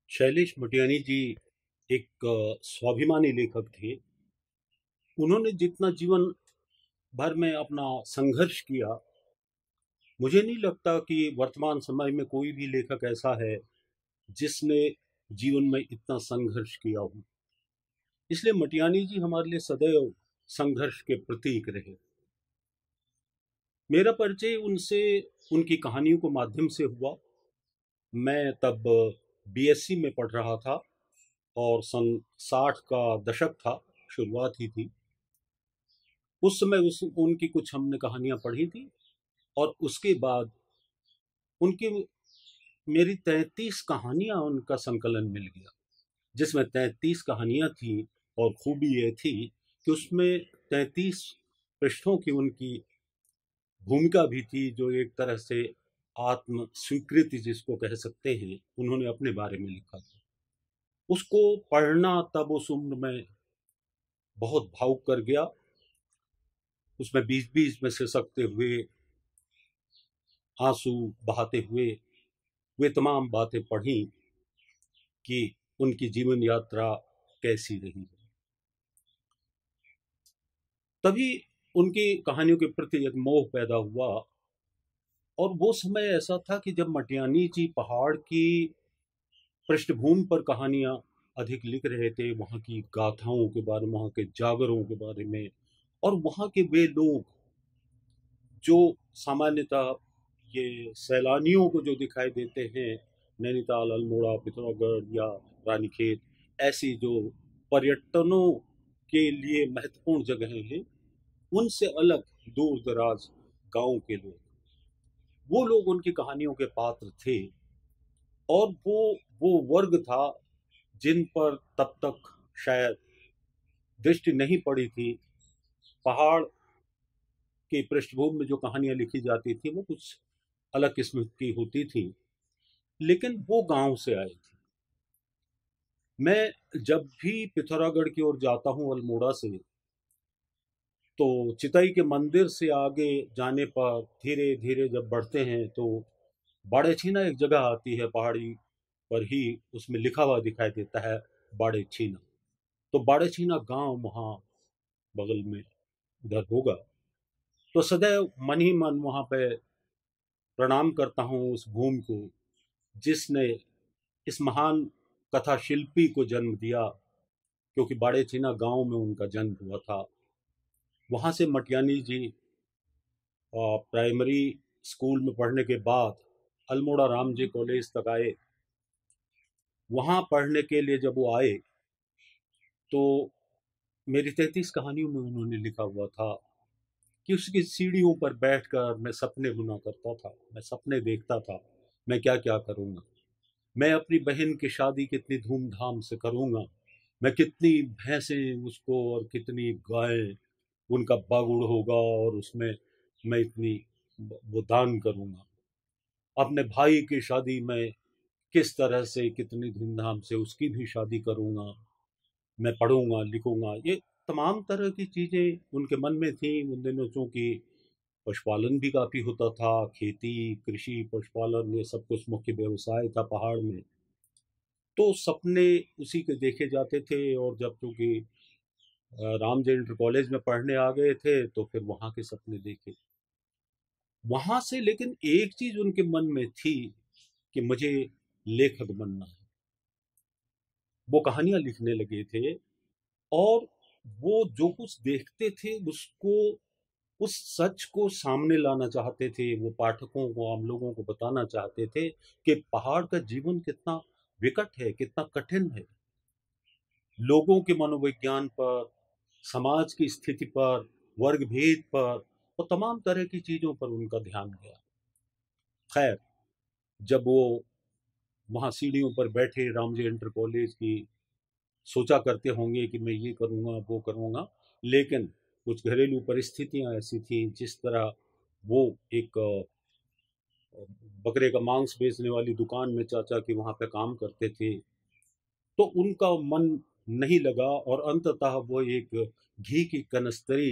शैलेश मटियानी जी एक स्वाभिमानी लेखक थे। उन्होंने जितना जीवन भर में अपना संघर्ष किया, मुझे नहीं लगता कि वर्तमान समय में कोई भी लेखक ऐसा है जिसने जीवन में इतना संघर्ष किया हो। इसलिए मटियानी जी हमारे लिए सदैव संघर्ष के प्रतीक रहे। मेरा परिचय उनसे उनकी कहानियों के माध्यम से हुआ। मैं तब बीएससी में पढ़ रहा था और सन 60 का दशक था, शुरुआत ही थी। उस समय उनकी कुछ हमने कहानियां पढ़ी थी और उसके बाद उनकी मेरी 33 कहानियां उनका संकलन मिल गया, जिसमें 33 कहानियां थी। और खूबी ये थी कि उसमें 33 पृष्ठों की उनकी भूमिका भी थी, जो एक तरह से आत्म स्वीकृति जिसको कह सकते हैं, उन्होंने अपने बारे में लिखा था। उसको पढ़ना तब उस उम्र में बहुत भावुक कर गया। उसमें बीच बीच में सिसकते हुए, आंसू बहाते हुए वे तमाम बातें पढ़ी कि उनकी जीवन यात्रा कैसी रही। तभी उनकी कहानियों के प्रति एक मोह पैदा हुआ। और वो समय ऐसा था कि जब मटियानी जी पहाड़ की पृष्ठभूमि पर कहानियां अधिक लिख रहे थे, वहाँ की गाथाओं के बारे में, वहाँ के जागरों के बारे में, और वहाँ के वे लोग जो सामान्यतः ये सैलानियों को जो दिखाई देते हैं, नैनीताल, अल्मोड़ा, पिथौरागढ़ या रानीखेत, ऐसी जो पर्यटनों के लिए महत्वपूर्ण जगहें हैं, उनसे अलग दूर दराज गांव के लोग, वो लोग उनकी कहानियों के पात्र थे। और वो वर्ग था जिन पर तब तक शायद दृष्टि नहीं पड़ी थी। पहाड़ की पृष्ठभूमि में जो कहानियां लिखी जाती थी वो कुछ अलग किस्म की होती थी, लेकिन वो गांव से आई थी। मैं जब भी पिथौरागढ़ की ओर जाता हूँ अल्मोड़ा से, तो चितई के मंदिर से आगे जाने पर धीरे धीरे जब बढ़ते हैं तो बाड़े छीना एक जगह आती है पहाड़ी पर ही, उसमें लिखा हुआ दिखाई देता है बाड़े छीना। तो बाड़े छीना गांव वहाँ बगल में उधर होगा। तो सदैव मन ही मन वहाँ पे प्रणाम करता हूँ उस भूमि को जिसने इस महान कथा शिल्पी को जन्म दिया, क्योंकि बाड़े चीना गांव में उनका जन्म हुआ था। वहाँ से मटियानी जी प्राइमरी स्कूल में पढ़ने के बाद अल्मोड़ा राम जी कॉलेज तक आए। वहाँ पढ़ने के लिए जब वो आए तो मेरी 33 कहानियों में उन्होंने लिखा हुआ था कि उसकी सीढ़ियों पर बैठकर मैं सपने बुना करता था, मैं सपने देखता था, मैं क्या क्या करूँगा, मैं अपनी बहन की शादी कितनी धूमधाम से करूँगा, मैं कितनी भैंसें उसको और कितनी गायें, उनका बागुड़ होगा और उसमें मैं इतनी वो दान करूँगा, अपने भाई की शादी में किस तरह से कितनी धूमधाम से उसकी भी शादी करूँगा, मैं पढ़ूँगा लिखूँगा। ये तमाम तरह की चीज़ें उनके मन में थी उन दिनों। चूँकि पशुपालन भी काफ़ी होता था, खेती, कृषि, पशुपालन, ये सब कुछ मुख्य व्यवसाय था पहाड़ में। तो सपने उसी के देखे जाते थे। और जब चूँकि राम जी इंटर कॉलेज में पढ़ने आ गए थे तो फिर वहाँ के सपने देखे। वहाँ से लेकिन एक चीज़ उनके मन में थी कि मुझे लेखक बनना है। वो कहानियाँ लिखने लगे थे और वो जो कुछ देखते थे उसको, उस सच को सामने लाना चाहते थे। वो पाठकों को, आम लोगों को बताना चाहते थे कि पहाड़ का जीवन कितना विकट है, कितना कठिन है। लोगों के मनोविज्ञान पर, समाज की स्थिति पर, वर्ग भेद पर और तमाम तरह की चीज़ों पर उनका ध्यान गया। खैर, जब वो वहाँ सीढ़ियों पर बैठे रामजी इंटर कॉलेज की, सोचा करते होंगे कि मैं ये करूँगा वो करूँगा, लेकिन कुछ घरेलू परिस्थितियाँ ऐसी थी, जिस तरह वो एक बकरे का मांस बेचने वाली दुकान में चाचा की वहाँ पे काम करते थे, तो उनका मन नहीं लगा और अंततः वो एक घी की कनस्तरी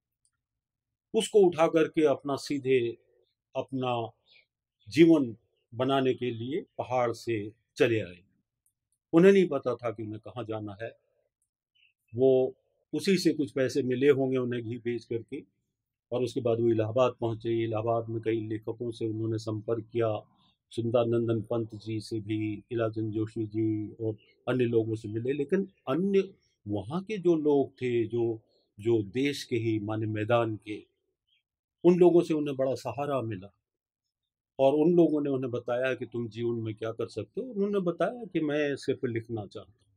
उसको उठा करके अपना सीधे अपना जीवन बनाने के लिए पहाड़ से चले आए। उन्हें नहीं पता था कि उन्हें कहाँ जाना है। वो उसी से कुछ पैसे मिले होंगे उन्हें घी बेच करके, और उसके बाद वो इलाहाबाद पहुंचे। इलाहाबाद में कई लेखकों से उन्होंने संपर्क किया, सुंदरानंदन पंत जी से भी, इलाचंद जोशी जी और अन्य लोगों से मिले। लेकिन अन्य वहाँ के जो लोग थे, जो जो देश के ही माने मैदान के, उन लोगों से उन्हें बड़ा सहारा मिला। और उन लोगों ने उन्हें बताया कि तुम जीवन में क्या कर सकते हो। उन्होंने बताया कि मैं सिर्फ लिखना चाहता हूँ।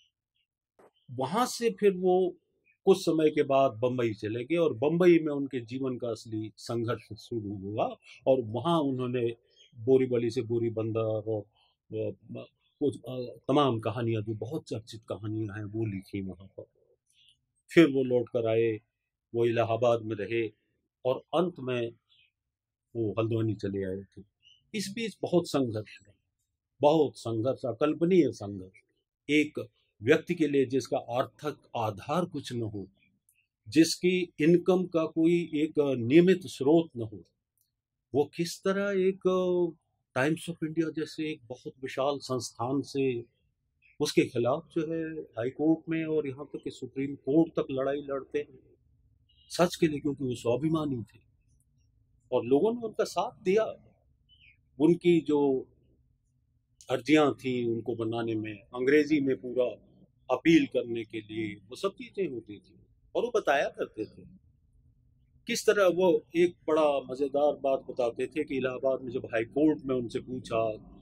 वहां से फिर वो कुछ समय के बाद बंबई चले गए, और बंबई में उनके जीवन का असली संघर्ष शुरू हुआ। और वहां उन्होंने बोरीवली से बोरी बंदर और कुछ तमाम कहानियां, जो बहुत चर्चित कहानियां हैं, वो लिखी वहां पर। फिर वो लौट कर आए, वो इलाहाबाद में रहे, और अंत में वो हल्द्वानी चले आए थे। इस बीच बहुत संघर्ष है, बहुत संघर्ष, अकल्पनीय संघर्ष। एक व्यक्ति के लिए जिसका आर्थिक आधार कुछ न हो, जिसकी इनकम का कोई एक नियमित स्रोत न हो, वो किस तरह एक टाइम्स ऑफ इंडिया जैसे एक बहुत विशाल संस्थान से, उसके खिलाफ जो है हाई कोर्ट में और यहाँ तक कि सुप्रीम कोर्ट तक लड़ाई लड़ते हैं, सच के लिए, क्योंकि वो स्वाभिमानी थे और लोगों ने उनका साथ दिया। उनकी जो अर्जियां थी उनको बनाने में, अंग्रेजी में पूरा अपील करने के लिए, वो सब चीजें होती थी, और वो बताया करते थे किस तरह। वो एक बड़ा मजेदार बात बताते थे कि इलाहाबाद में जब हाई कोर्ट में उनसे पूछा,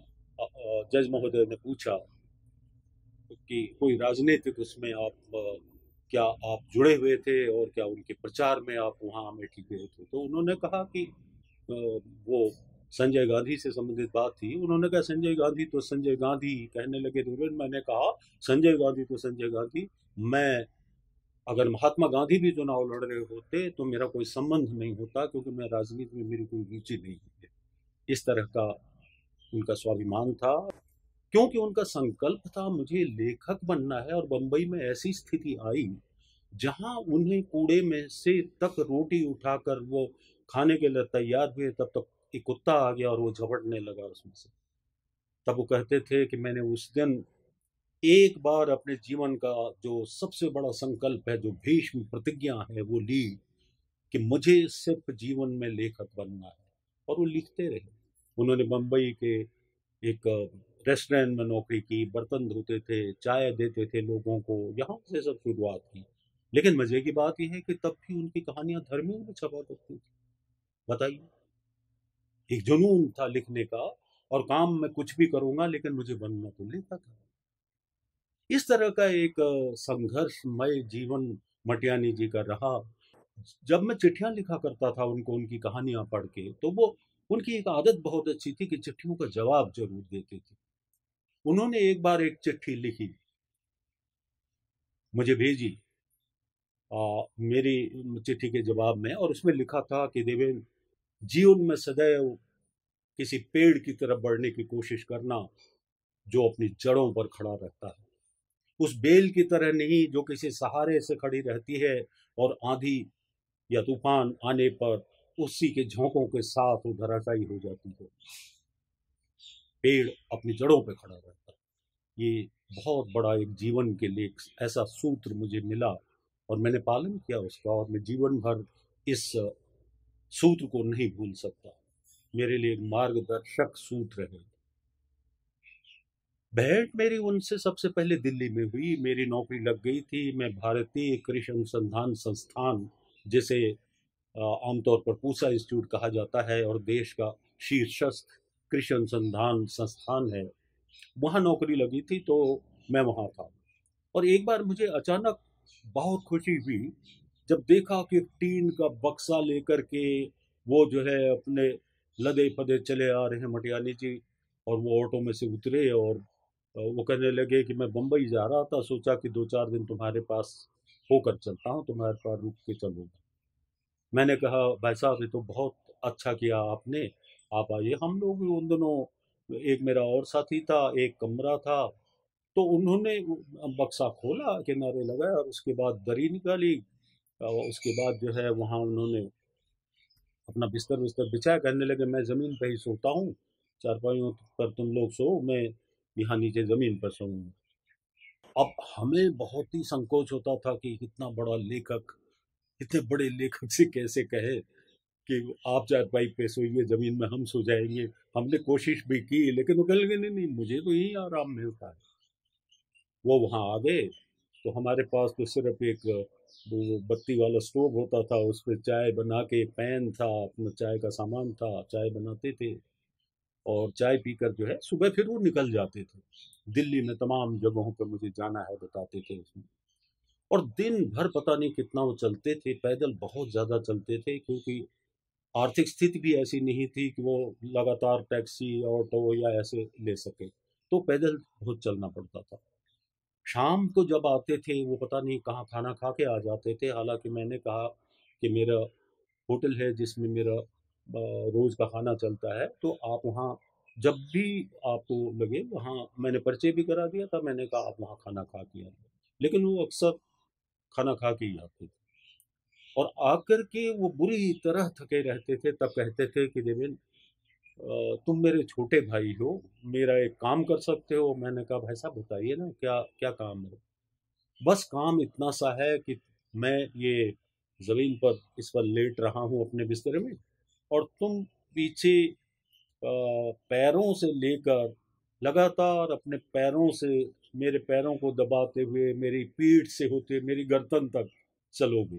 जज महोदय ने पूछा कि कोई राजनीतिक उसमें आप क्या आप जुड़े हुए थे, और क्या उनके प्रचार में आप वहां अमेठी गए थे, तो उन्होंने कहा कि वो संजय गांधी से संबंधित बात थी। उन्होंने कहा संजय गांधी तो संजय गांधी। कहने लगे देवेंद्र, मैंने कहा संजय गांधी तो संजय गांधी, मैं अगर महात्मा गांधी भी चुनाव लड़ रहे होते तो मेरा कोई संबंध नहीं होता, क्योंकि मैं राजनीति में मेरी कोई रुचि नहीं है। इस तरह का उनका स्वाभिमान था, क्योंकि उनका संकल्प था मुझे लेखक बनना है। और बंबई में ऐसी स्थिति आई जहां उन्हें कूड़े में से तक रोटी उठाकर वो खाने के लिए तैयार हुए, तब तक एक कुत्ता आ गया और वो झपटने लगा उसमें से। तब वो कहते थे कि मैंने उस दिन एक बार अपने जीवन का जो सबसे बड़ा संकल्प है, जो भीष्म प्रतिज्ञा है, वो ली कि मुझे सिर्फ जीवन में लेखक बनना है। और वो लिखते रहे। उन्होंने मुंबई के एक रेस्टोरेंट में नौकरी की, बर्तन धोते थे, चाय देते थे लोगों को, यहाँ से सब शुरुआत की। लेकिन मजे की बात यह है कि तब भी उनकी कहानियां धर्मियों में छपा करती थी। बताइए, एक जुनून था लिखने का, और काम में कुछ भी करूंगा लेकिन मुझे बनना तो लेखक है। इस तरह का एक संघर्षमय जीवन मटियानी जी का रहा। जब मैं चिट्ठियां लिखा करता था उनको, उनकी कहानियां पढ़ के, तो वो उनकी एक आदत बहुत अच्छी थी कि चिट्ठियों का जवाब जरूर देते थे। उन्होंने एक बार एक चिट्ठी लिखी, मुझे भेजी, मेरी चिट्ठी के जवाब में, और उसमें लिखा था कि देवेंद्र, जीवन में सदैव किसी पेड़ की तरफ बढ़ने की कोशिश करना जो अपनी जड़ों पर खड़ा रहता है, उस बेल की तरह नहीं जो किसी सहारे से खड़ी रहती है और आंधी या तूफान आने पर उसी के झोंकों के साथ वो धराशायी हो जाती है। पेड़ अपनी जड़ों पर खड़ा रहता है। ये बहुत बड़ा एक जीवन के लिए ऐसा सूत्र मुझे मिला, और मैंने पालन किया उसका, और मैं जीवन भर इस सूत्र को नहीं भूल सकता। मेरे लिए एक मार्गदर्शक सूत्र है। भेंट मेरी उनसे सबसे पहले दिल्ली में हुई। मेरी नौकरी लग गई थी। मैं भारतीय कृषि अनुसंधान संस्थान, जिसे आमतौर पर पूसा इंस्टीट्यूट कहा जाता है और देश का शीर्षस्थ कृषि अनुसंधान संस्थान है, वहाँ नौकरी लगी थी। तो मैं वहाँ था, और एक बार मुझे अचानक बहुत खुशी हुई जब देखा कि टीन का बक्सा लेकर के वो जो है अपने लदे पदे चले आ रहे हैं मटियानी जी। और वो ऑटो में से उतरे, और वो कहने लगे कि मैं बम्बई जा रहा था, सोचा कि 2-4 दिन तुम्हारे पास होकर चलता हूँ, तुम्हारे पास रुक के चलूँगा। मैंने कहा भाई साहब, ये तो बहुत अच्छा किया आपने, आप आइए। हम लोग भी उन दिनों, एक मेरा और साथी था, एक कमरा था, तो उन्होंने बक्सा खोला, किनारे लगाया, और उसके बाद दरी निकाली, और उसके बाद जो है वहाँ उन्होंने अपना बिस्तर विस्तर बिछाया। करने लगे मैं ज़मीन पे ही सोता हूँ, चारपाइयों पर तुम लोग सो, मैं यहाँ नीचे ज़मीन पर सोऊंगा। अब हमें बहुत ही संकोच होता था कि इतना बड़ा लेखक, इतने बड़े लेखक से कैसे कहे कि आप चारपाई पे सोइए, जमीन में हम सो जाएंगे। हमने कोशिश भी की, लेकिन वो कह लगे नहीं नहीं, मुझे तो यही आराम मिलता है। वो वहां आ गए तो हमारे पास तो सिर्फ एक वो बत्ती वाला स्टोव होता था, उस पर चाय बना के, पैन था, अपना चाय का सामान था, चाय बनाते थे और चाय पीकर जो है सुबह फिर वो निकल जाते थे। दिल्ली में तमाम जगहों पर मुझे जाना है बताते थे उसमें। और दिन भर पता नहीं कितना वो चलते थे, पैदल बहुत ज्यादा चलते थे, क्योंकि आर्थिक स्थिति भी ऐसी नहीं थी कि वो लगातार टैक्सी ऑटो या ऐसे ले सके, तो पैदल बहुत चलना पड़ता था। शाम को जब आते थे वो पता नहीं कहाँ खाना खा के आ जाते थे। हालांकि मैंने कहा कि मेरा होटल है जिसमें मेरा रोज का खाना चलता है, तो आप वहाँ जब भी आपको लगे वहाँ, मैंने परिचय भी करा दिया था, मैंने कहा आप वहाँ खाना खा के आइए। लेकिन वो अक्सर खाना खा के ही आते थे और आकर के वो बुरी तरह थके रहते थे। तब कहते थे कि देवेन, तुम मेरे छोटे भाई हो, मेरा एक काम कर सकते हो? मैंने कहा भाई साहब बताइए ना, क्या क्या काम है? बस काम इतना सा है कि मैं ये जमीन पर इस पर लेट रहा हूँ अपने बिस्तर में, और तुम पीछे पैरों से लेकर लगातार अपने पैरों से मेरे पैरों को दबाते हुए मेरी पीठ से होते मेरी गर्दन तक चलोगे।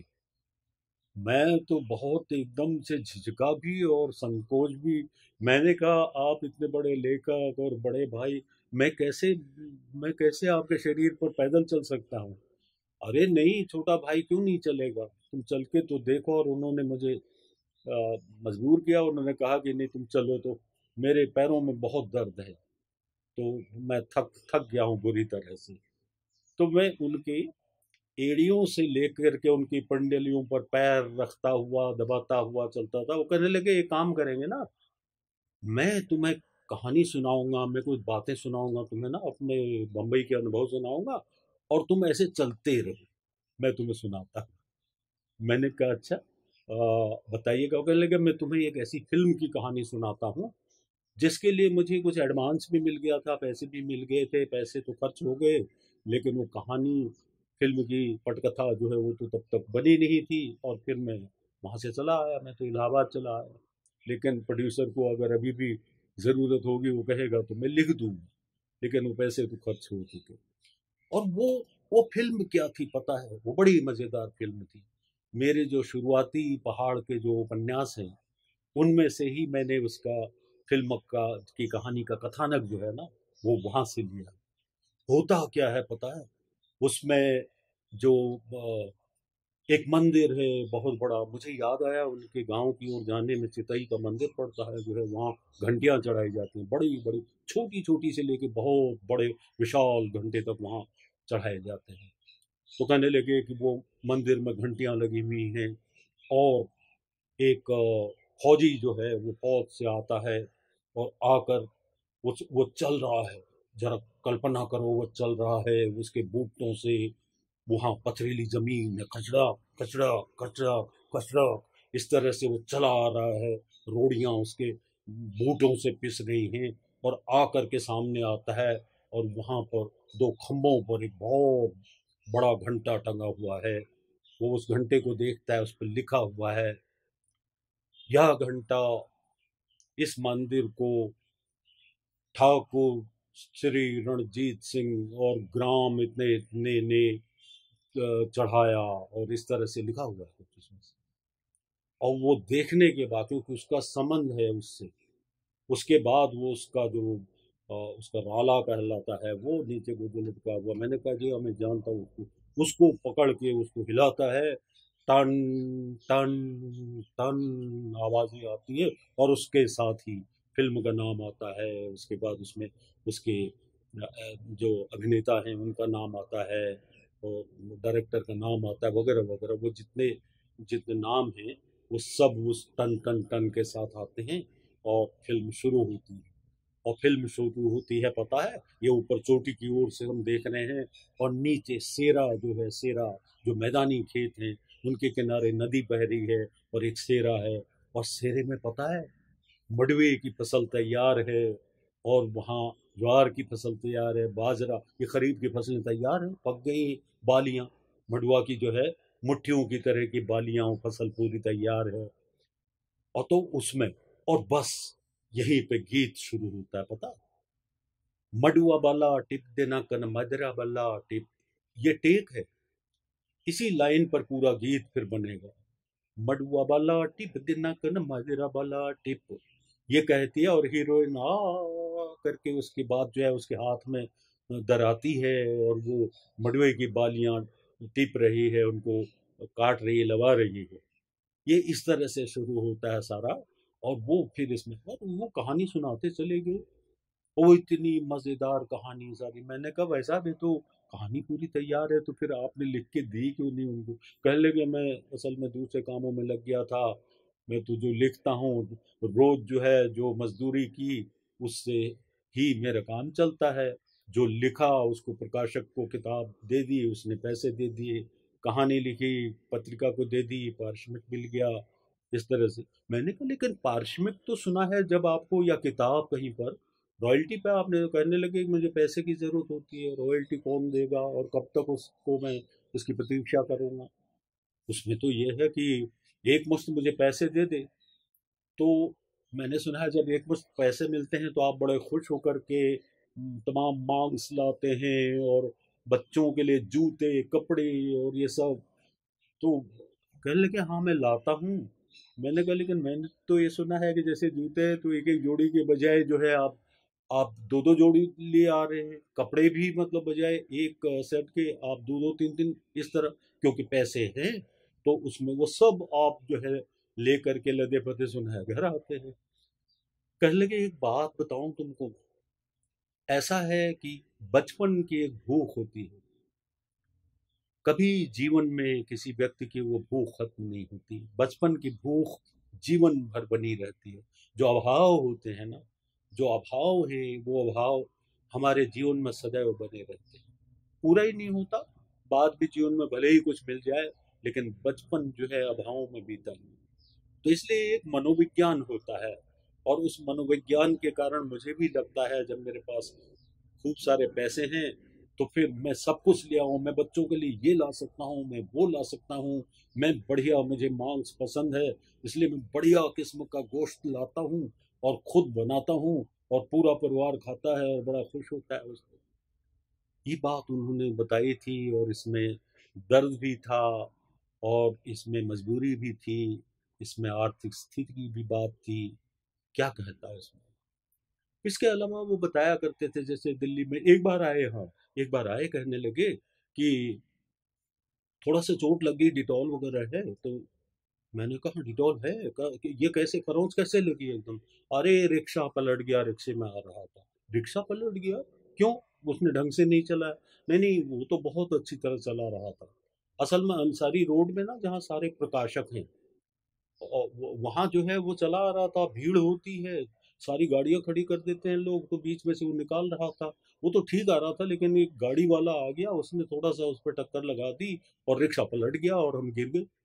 मैं तो बहुत एकदम से झिझका भी और संकोच भी। मैंने कहा आप इतने बड़े लेखक और बड़े भाई, मैं कैसे आपके शरीर पर पैदल चल सकता हूँ? अरे नहीं छोटा भाई, क्यों नहीं चलेगा, तुम चल के तो देखो। और उन्होंने मुझे मजबूर किया। उन्होंने कहा कि नहीं तुम चलो। तो मेरे पैरों में बहुत दर्द है, तो मैं थक थक गया हूँ बुरी तरह से। तो मैं उनकी एड़ियों से लेकर के उनकी पंडलियों पर पैर रखता हुआ दबाता हुआ चलता था। वो कहने लगे एक काम करेंगे ना, मैं तुम्हें कहानी सुनाऊंगा, मैं कुछ बातें सुनाऊंगा तुम्हें ना, अपने बम्बई के अनुभव सुनाऊंगा, और तुम ऐसे चलते रहो, मैं तुम्हें सुनाता। मैंने कहा अच्छा, बताइएगा। वो कहने लगे मैं तुम्हें एक ऐसी फिल्म की कहानी सुनाता हूँ जिसके लिए मुझे कुछ एडवांस भी मिल गया था, पैसे भी मिल गए थे, पैसे तो खर्च हो गए, लेकिन वो कहानी, फिल्म की पटकथा जो है वो तो तब तक बनी नहीं थी। और फिर मैं वहाँ से चला आया, मैं तो इलाहाबाद चला आया। लेकिन प्रोड्यूसर को अगर अभी भी ज़रूरत होगी वो कहेगा तो मैं लिख दूंगा, लेकिन वो पैसे तो खर्च हो चुके। और वो फिल्म क्या थी पता है? वो बड़ी मज़ेदार फिल्म थी। मेरे जो शुरुआती पहाड़ के जो उपन्यास हैं, उनमें से ही मैंने उसका फिल्म का की कहानी का कथानक जो है ना, वो वहां से लिया। होता क्या है पता है उसमें? जो एक मंदिर है बहुत बड़ा, मुझे याद आया उनके गांव की ओर जाने में चितई का मंदिर पड़ता है जो है, वहाँ घंटियां चढ़ाई जाती हैं, बड़ी बड़ी, छोटी छोटी से लेके बहुत बड़े विशाल घंटे तक वहाँ चढ़ाए जाते हैं। तो कहने लगे कि वो मंदिर में घंटियां लगी हुई हैं, और एक फौजी जो है वो फौज से आता है और आकर वो चल रहा है। जरा कल्पना करो, वो चल रहा है, उसके बूटों से वहां पथरीली जमीन है, कचड़ा कचड़ा कचड़ा कचड़ा, इस तरह से वो चला आ रहा है। रोड़ियां उसके बूटों से पिस गई हैं, और आकर के सामने आता है, और वहां पर दो खंभों पर एक बहुत बड़ा घंटा टंगा हुआ है। वो उस घंटे को देखता है, उस पर लिखा हुआ है, यह घंटा इस मंदिर को ठाकुर श्री रणजीत सिंह और ग्राम इतने इतने ने चढ़ाया, और इस तरह से लिखा हुआ है कुछ उसमें से। और वो देखने के बाद, क्योंकि उसका संबंध है उससे, उसके बाद वो उसका जो उसका राला कहलाता है वो नीचे को जो लटका हुआ, मैंने कहा जी हाँ, मैं जानता हूँ उसको। उसको पकड़ के उसको हिलाता है, टन टन टन आवाजें आती है, और उसके साथ ही फिल्म का नाम आता है। उसके बाद उसमें उसके जो अभिनेता हैं उनका नाम आता है, और डायरेक्टर का नाम आता है, वगैरह वगैरह। वो जितने जितने नाम हैं वो सब उस टन टन टन के साथ आते हैं, और फिल्म शुरू होती है। और फिल्म शुरू होती है पता है, ये ऊपर चोटी की ओर से हम देख रहे हैं, और नीचे सेरा जो है, सेरा जो मैदानी खेत हैं उनके किनारे नदी बह रही है, और एक सेरा है। और सेरे में पता है मडवे की फसल तैयार है, और वहाँ ज्वार की फसल तैयार है, बाजरा, ये खरीफ की फसलें तैयार हैं, पक गई बालियां, मंडुआ की जो है मुट्ठियों की तरह की बालियां, फसल पूरी तैयार है। और तो उसमें, और बस यहीं पे गीत शुरू होता है, पता, मडुआ बाला टिप देना कन मदरा बल्ला टिप, ये टेक है। इसी लाइन पर पूरा गीत फिर बनेगा। मडुआ बाला टिप देना कन मदरा बाला टिप, ये कहती है और हीरोइन आ करके उसके बाद जो है उसके हाथ में दराती है, और वो मडुए की बालियां टिप रही है, उनको काट रही है, लगा रही है। ये इस तरह से शुरू होता है सारा। और वो फिर इसमें और वो कहानी सुनाते चले गए। वो इतनी मजेदार कहानी सारी, मैंने कहा वैसा भी तो कहानी पूरी तैयार है, तो फिर आपने लिख के दी क्यों नहीं उनको? कहने लगे मैं असल में दूसरे कामों में लग गया था, मैं तो जो लिखता हूँ रोज जो है जो मजदूरी की उससे ही मेरा काम चलता है। जो लिखा उसको प्रकाशक को किताब दे दी, उसने पैसे दे दिए, कहानी लिखी पत्रिका को दे दी, पारिश्रमिक मिल गया, इस तरह से। मैंने कहा लेकिन पारिश्रमिक तो सुना है जब आपको या किताब कहीं पर रॉयल्टी पे, आपने तो कहने लगे कि मुझे पैसे की ज़रूरत होती है, रॉयल्टी कौन देगा और कब तक उसको मैं उसकी प्रतीक्षा करूँगा? उसमें तो ये है कि एक मुश्त मुझे पैसे दे दे। तो मैंने सुना है जब एक मुश्त पैसे मिलते हैं तो आप बड़े खुश होकर के तमाम मांग्स लाते हैं, और बच्चों के लिए जूते, कपड़े और ये सब। तो कहने लगे हाँ मैं लाता हूँ। मैंने कहा लेकिन मैंने तो ये सुना है कि जैसे जूते हैं तो एक एक जोड़ी के बजाय जो है आप दो दो जोड़ी लिए आ रहे हैं, कपड़े भी मतलब बजाय एक सेट के आप दो दो तीन तीन इस तरह, क्योंकि पैसे हैं तो उसमें वो सब आप जो है ले करके लदे पदे सुनाए घर आते हैं। कहने लगे एक बात बताऊं तुमको, ऐसा है कि बचपन की एक भूख होती है, कभी जीवन में किसी व्यक्ति की वो भूख खत्म नहीं होती। बचपन की भूख जीवन भर बनी रहती है। जो अभाव होते हैं ना, जो अभाव है वो अभाव हमारे जीवन में सदैव बने रहते हैं, पूरा ही नहीं होता। बाद भी जीवन में भले ही कुछ मिल जाए, लेकिन बचपन जो है अभावों में बीता नहीं। तो इसलिए एक मनोविज्ञान होता है, और उस मनोविज्ञान के कारण मुझे भी लगता है जब मेरे पास खूब सारे पैसे हैं तो फिर मैं सब कुछ ले आऊँ, मैं बच्चों के लिए ये ला सकता हूँ, मैं वो ला सकता हूँ, मैं बढ़िया, मुझे मांस पसंद है इसलिए मैं बढ़िया किस्म का गोश्त लाता हूँ और खुद बनाता हूँ, और पूरा परिवार खाता है और बड़ा खुश होता है उसको। ये बात उन्होंने बताई थी, और इसमें दर्द भी था, और इसमें मजबूरी भी थी, इसमें आर्थिक स्थिति की भी बात थी। क्या कहता है इसमें? इसके अलावा वो बताया करते थे जैसे दिल्ली में एक बार आए, हाँ एक बार आए, कहने लगे कि थोड़ा सा चोट लग गई, डिटॉल वगैरह है? तो मैंने कहा डिटॉल है कि ये कैसे, खरोंच कैसे लगी एकदम? अरे रिक्शा पलट गया, रिक्शे में आ रहा था। रिक्शा पलट गया? क्यों? उसने ढंग से नहीं चलाया? नहीं नहीं, वो तो बहुत अच्छी तरह चला रहा था। असल में अंसारी रोड में ना जहाँ सारे प्रकाशक हैं, वहाँ जो है वो चला आ रहा था, भीड़ होती है, सारी गाड़ियाँ खड़ी कर देते हैं लोग, तो बीच में से वो निकाल रहा था। वो तो ठीक आ रहा था, लेकिन एक गाड़ी वाला आ गया, उसने थोड़ा सा उस पर टक्कर लगा दी और रिक्शा पलट गया और हम गिर गए।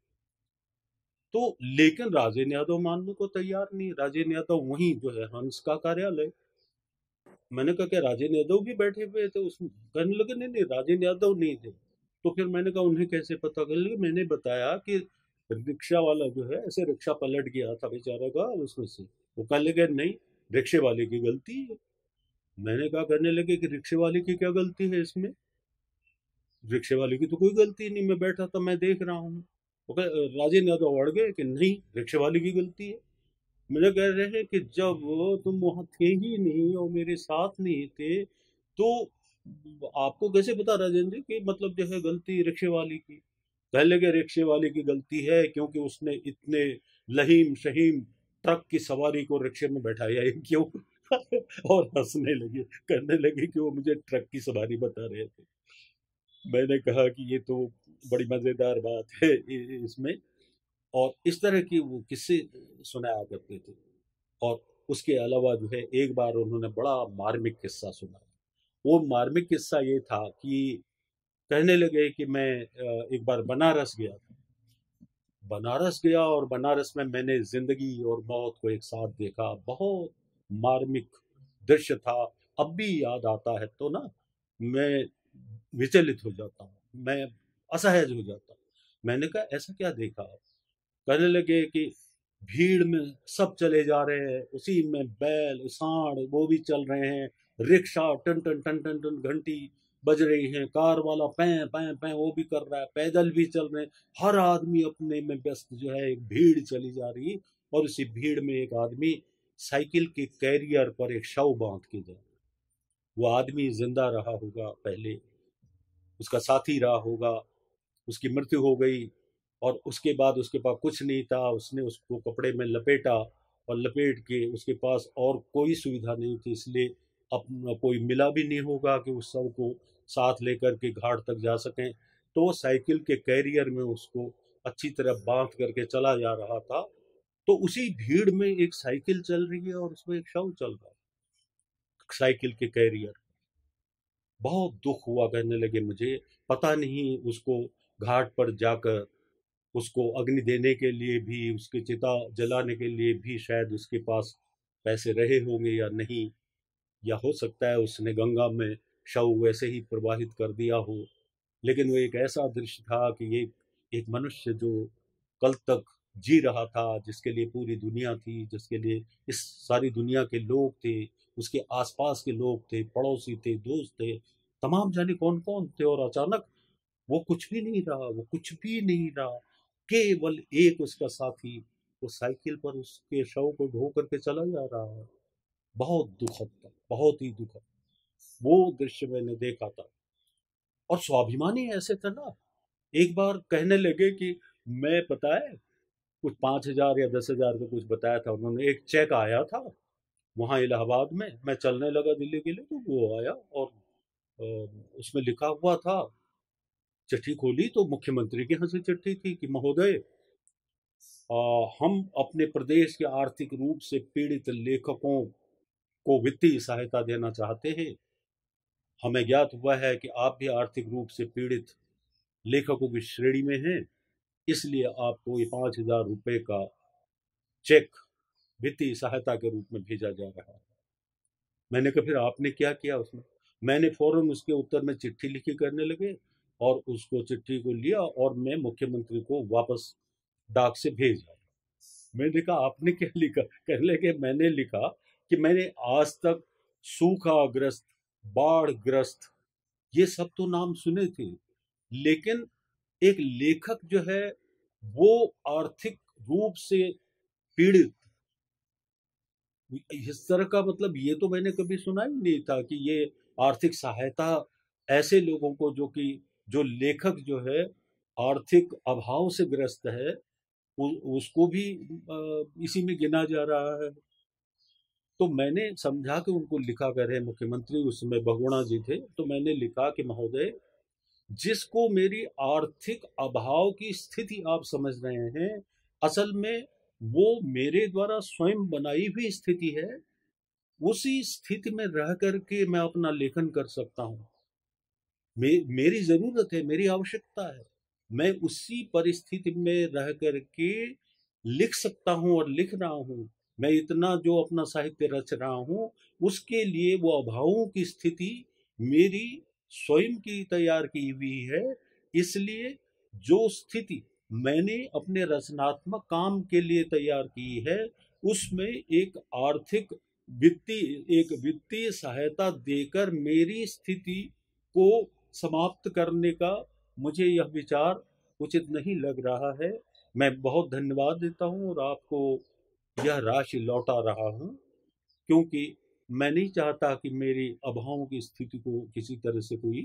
तो लेकिन राजेंद्र यादव मानने को तैयार नहीं। राजेंद्र यादव वहीं जो है हंस का कार्यालय। मैंने कहा क्या राजेंद्र यादव भी बैठे हुए थे उसमें? कहने लगे नहीं नहीं राजेंद्र यादव नहीं थे। तो फिर मैंने कहा उन्हें कैसे पता? कहने लगे मैंने बताया कि रिक्शा वाला जो है ऐसे रिक्शा पलट गया था बेचारा का उसमें से। वो कहने लगे नहीं, रिक्शे वाले की गलती है। मैंने कहा, करने लगे कि रिक्शे वाले की क्या गलती है इसमें? रिक्शे वाले की तो कोई गलती नहीं, मैं बैठा था, मैं देख रहा हूँ। वो राजेंद्र यादव अड़ गए कि नहीं रिक्शे वाले की गलती है। मुझे कह रहे हैं कि जब तुम वहां थे ही नहीं और मेरे साथ नहीं थे, तो आपको कैसे पता राजेंद्र जी कि मतलब जो है गलती रिक्शे वाले की? पहले के रिक्शे वाले की गलती है क्योंकि उसने इतने लहीम शहीम ट्रक की सवारी को रिक्शे में बैठाया है, क्यों? और हंसने लगे, करने लगे कि वो मुझे ट्रक की सवारी बता रहे थे। मैंने कहा कि ये तो बड़ी मजेदार बात है इसमें। और इस तरह की वो किस्से सुनाया करते थे। और उसके अलावा जो है एक बार उन्होंने बड़ा मार्मिक किस्सा सुनाया। वो मार्मिक किस्सा ये था कि कहने लगे कि मैं एक बार बनारस गया था। बनारस गया और बनारस में मैंने जिंदगी और मौत को एक साथ देखा। बहुत मार्मिक दृश्य था। अब भी याद आता है तो ना मैं विचलित हो जाता हूँ, मैं असहज हो जाता हूँ। मैंने कहा ऐसा क्या देखा आप? कहने लगे कि भीड़ में सब चले जा रहे हैं, उसी में बैल सांड वो भी चल रहे हैं, रिक्शा टन टन टन टन टन घंटी बज रही है, कार वाला पै पै पै वो भी कर रहा है, पैदल भी चल रहे हैं, हर आदमी अपने में व्यस्त जो है, एक भीड़ चली जा रही। और उसी भीड़ में एक आदमी साइकिल के कैरियर पर एक शव बांध के जाए। वो आदमी जिंदा रहा होगा, पहले उसका साथी रहा होगा, उसकी मृत्यु हो गई और उसके बाद उसके पास कुछ नहीं था, उसने उसको कपड़े में लपेटा और लपेट के उसके पास और कोई सुविधा नहीं थी, इसलिए अपना कोई मिला भी नहीं होगा कि उस सब को साथ लेकर के घाट तक जा सकें। तो वो साइकिल के कैरियर में उसको अच्छी तरह बांध करके चला जा रहा था। तो उसी भीड़ में एक साइकिल चल रही है और उसमें एक शव चल रहा है साइकिल के कैरियर। बहुत दुख हुआ, कहने लगे मुझे पता नहीं उसको घाट पर जाकर उसको अग्नि देने के लिए भी, उसकी चिता जलाने के लिए भी शायद उसके पास पैसे रहे होंगे या नहीं, या हो सकता है उसने गंगा में शव वैसे ही प्रवाहित कर दिया हो। लेकिन वो एक ऐसा दृश्य था कि ये एक मनुष्य जो कल तक जी रहा था, जिसके लिए पूरी दुनिया थी, जिसके लिए इस सारी दुनिया के लोग थे, उसके आसपास के लोग थे, पड़ोसी थे, दोस्त थे, तमाम जाने कौन कौन थे, और अचानक वो कुछ भी नहीं रहा, वो कुछ भी नहीं रहा। केवल एक उसका साथी वो साइकिल पर उसके शव को ढो करके चला जा रहा है। बहुत दुखद था, बहुत ही दुखद वो दृश्य मैंने देखा था। और स्वाभिमानी ऐसे थे ना, एक बार कहने लगे कि मैं, पता है, कुछ 5,000 या 10,000 का कुछ बताया था उन्होंने। एक चेक आया था वहां इलाहाबाद में, मैं चलने लगा दिल्ली के लिए, तो वो आया और उसमें लिखा हुआ था, चिट्ठी खोली तो मुख्यमंत्री के यहाँ से चिट्ठी थी कि महोदय, हम अपने प्रदेश के आर्थिक रूप से पीड़ित लेखकों को वित्तीय सहायता देना चाहते हैं। हमें ज्ञात हुआ है कि आप भी आर्थिक रूप से पीड़ित लेखकों की श्रेणी में हैं, इसलिए आपको ये 5,000 रुपए का चेक वित्तीय सहायता के रूप में भेजा जा रहा है। मैंने कहा फिर आपने क्या किया उसमें? मैंने फौरन उसके उत्तर में चिट्ठी लिखी करने लगे और उसको चिट्ठी को लिया और मैं मुख्यमंत्री को वापस डाक से भेज आया। मैंने कहा आपने क्या लिखा? कहने लगे मैंने लिखा कि मैंने आज तक सूखाग्रस्त, बाढ़ग्रस्त, ये सब तो नाम सुने थे, लेकिन एक लेखक जो है वो आर्थिक रूप से पीड़ित, इस तरह का, मतलब ये तो मैंने कभी सुना ही नहीं था कि ये आर्थिक सहायता ऐसे लोगों को, जो कि जो लेखक जो है आर्थिक अभाव से ग्रस्त है, उसको भी इसी में गिना जा रहा है। तो मैंने समझा कि उनको लिखा करे, मुख्यमंत्री उसमें बहुगुणा जी थे, तो मैंने लिखा कि महोदय, जिसको मेरी आर्थिक अभाव की स्थिति आप समझ रहे हैं, असल में वो मेरे द्वारा स्वयं बनाई हुई स्थिति है। उसी स्थिति में रह करके मैं अपना लेखन कर सकता हूँ। मेरी जरूरत है, मेरी आवश्यकता है, मैं उसी परिस्थिति में रह करके लिख सकता हूँ और लिख रहा हूँ। मैं इतना जो अपना साहित्य रच रहा हूँ, उसके लिए वो अभावों की स्थिति मेरी स्वयं की तैयार की हुई है। इसलिए जो स्थिति मैंने अपने रचनात्मक काम के लिए तैयार की है, उसमें एक आर्थिक एक वित्तीय सहायता देकर मेरी स्थिति को समाप्त करने का मुझे यह विचार उचित नहीं लग रहा है। मैं बहुत धन्यवाद देता हूँ और आपको यह राशि लौटा रहा हूँ, क्योंकि मैं नहीं चाहता कि मेरी अभावों की स्थिति को किसी तरह से कोई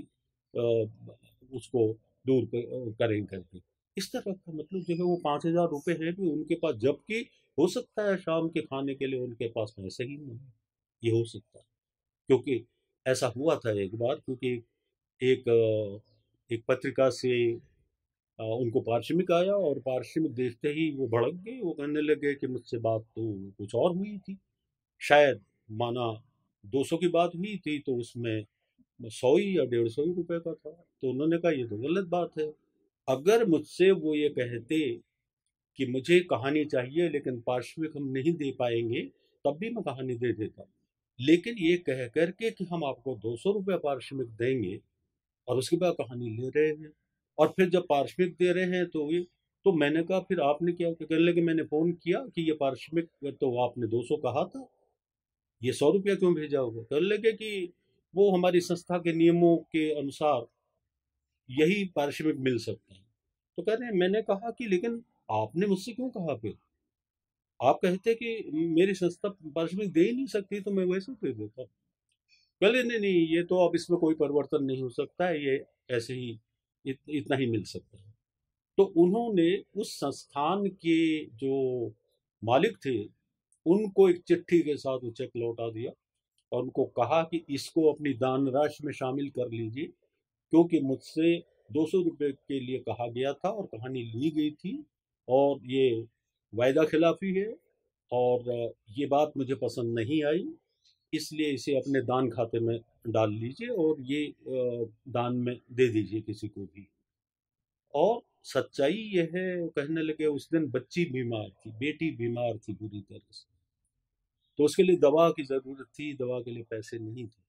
उसको दूर करें करके। इस तरह का मतलब जो है वो 5,000 रुपये है भी उनके पास, जबकि हो सकता है शाम के खाने के लिए उनके पास पैसे ही नहीं, ये हो सकता है। क्योंकि ऐसा हुआ था एक बार, क्योंकि एक एक पत्रिका से उनको पारिश्रमिक आया और पारिश्रमिक देखते ही वो भड़क गए। वो कहने लगे कि मुझसे बात तो कुछ और हुई थी, शायद माना 200 की बात हुई थी, तो उसमें 100 या 150 रुपए का था। तो उन्होंने कहा ये तो गलत बात है। अगर मुझसे वो ये कहते कि मुझे कहानी चाहिए लेकिन पारिश्रमिक हम नहीं दे पाएंगे, तब भी मैं कहानी दे देता। लेकिन ये कह कर के कि हम आपको 200 रुपये पारिश्रमिक देंगे और उसके बाद कहानी ले रहे हैं। और फिर जब पारिश्रमिक दे रहे हैं तो ये, तो मैंने कहा फिर आपने क्या, कहने लगे मैंने फ़ोन किया कि ये पारिश्रमिक तो आपने 200 कहा था, ये 100 रुपया क्यों भेजा होगा? कहने लगे कि वो हमारी संस्था के नियमों के अनुसार यही पारिश्रमिक मिल सकता है। तो कह रहे हैं, मैंने कहा कि लेकिन आपने मुझसे क्यों कहा फिर? आप कहते कि मेरी संस्था पारिश्रमिक दे ही नहीं सकती तो मैं वैसे दे देता। बोले नहीं नहीं, ये तो अब इसमें कोई परिवर्तन नहीं हो सकता है, ये ऐसे ही इतना ही मिल सकता है। तो उन्होंने उस संस्थान के जो मालिक थे उनको एक चिट्ठी के साथ वो चेक लौटा दिया और उनको कहा कि इसको अपनी दान राशि में शामिल कर लीजिए, क्योंकि मुझसे 200 रुपये के लिए कहा गया था और कहानी ली गई थी और ये वायदा खिलाफी है और ये बात मुझे पसंद नहीं आई, इसलिए इसे अपने दान खाते में डाल लीजिए और ये दान में दे दीजिए किसी को भी। और सच्चाई ये है, कहने लगे उस दिन बच्ची बीमार थी, बेटी बीमार थी बुरी तरह से, तो उसके लिए दवा की ज़रूरत थी, दवा के लिए पैसे नहीं थे।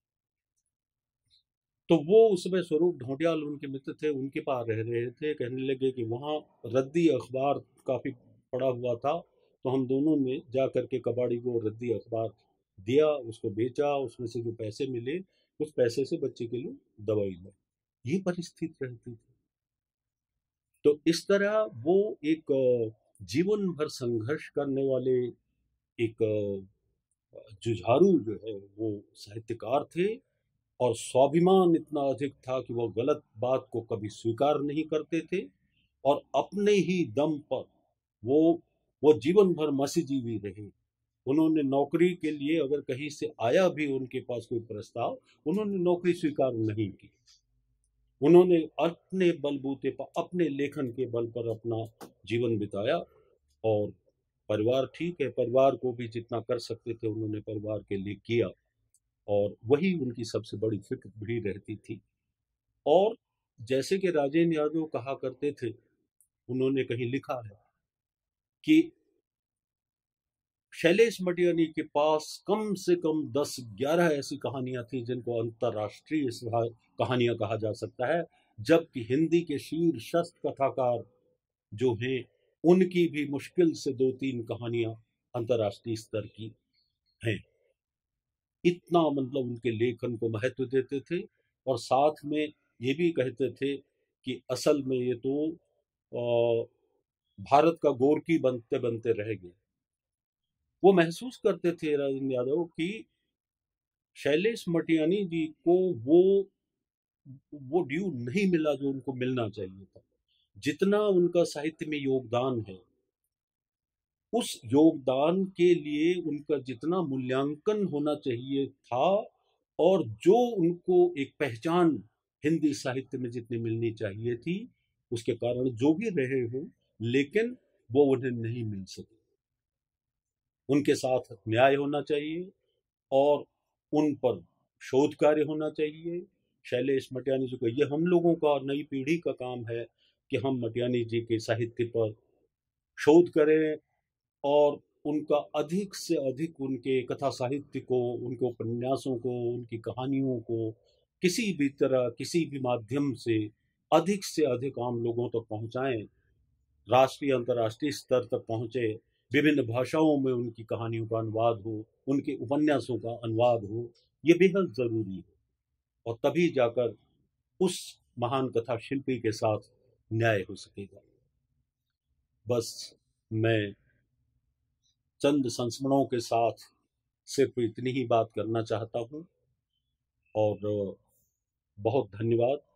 तो वो उसमें स्वरूप ढोंडियाल उनके मित्र थे, उनके पास रह रहे थे। कहने लगे कि वहाँ रद्दी अखबार काफ़ी पड़ा हुआ था, तो हम दोनों ने जा कर के कबाड़ी को रद्दी अखबार दिया, उसको बेचा, उसमें से जो पैसे मिले उस पैसे से बच्चे के लिए दवाई लाई। ये परिस्थिति रहती थी। तो इस तरह वो एक जीवन भर संघर्ष करने वाले एक जुझारू जो है वो साहित्यकार थे और स्वाभिमान इतना अधिक था कि वो गलत बात को कभी स्वीकार नहीं करते थे और अपने ही दम पर वो वो जीवन भर मसीजीवी रहे। उन्होंने नौकरी के लिए अगर कहीं से आया भी उनके पास कोई प्रस्ताव, उन्होंने नौकरी स्वीकार नहीं की। उन्होंने अपने बलबूते पर, अपने लेखन के बल पर अपना जीवन बिताया और परिवार, ठीक है, परिवार को भी जितना कर सकते थे उन्होंने परिवार के लिए किया और वही उनकी सबसे बड़ी फिक्र भी रहती थी। और जैसे कि राजेंद्र यादव कहा करते थे, उन्होंने कहीं लिखा है कि शैलेश मटियानी के पास कम से कम 10-11 ऐसी कहानियां थी जिनको अंतर्राष्ट्रीय कहानियां कहा जा सकता है, जबकि हिंदी के शीर्षस्थ कथाकार जो हैं उनकी भी मुश्किल से 2-3 कहानियां अंतर्राष्ट्रीय स्तर की हैं। इतना मतलब उनके लेखन को महत्व देते थे और साथ में ये भी कहते थे कि असल में ये तो भारत का गोरकी बनते बनते रह गए। वो महसूस करते थे राजेंद्र यादव कि शैलेश मटियानी जी को वो ड्यू नहीं मिला जो उनको मिलना चाहिए था। जितना उनका साहित्य में योगदान है, उस योगदान के लिए उनका जितना मूल्यांकन होना चाहिए था और जो उनको एक पहचान हिंदी साहित्य में जितनी मिलनी चाहिए थी, उसके कारण जो भी रहे हों, लेकिन वो उन्हें नहीं मिल सके। उनके साथ न्याय होना चाहिए और उन पर शोध कार्य होना चाहिए। शैलेश मटियानी जी को, ये हम लोगों का, नई पीढ़ी का काम है कि हम मटियानी जी के साहित्य पर शोध करें और उनका अधिक से अधिक, उनके कथा साहित्य को, उनके उपन्यासों को, उनकी कहानियों को किसी भी तरह, किसी भी माध्यम से अधिक आम लोगों तक पहुंचाएं, राष्ट्रीय अंतर्राष्ट्रीय स्तर तक पहुंचे, विभिन्न भाषाओं में उनकी कहानियों का अनुवाद हो, उनके उपन्यासों का अनुवाद हो, ये बेहद ज़रूरी है और तभी जाकर उस महान कथा शिल्पी के साथ न्याय हो सकेगा। बस मैं चंद संस्मरणों के साथ सिर्फ इतनी ही बात करना चाहता हूँ और बहुत धन्यवाद।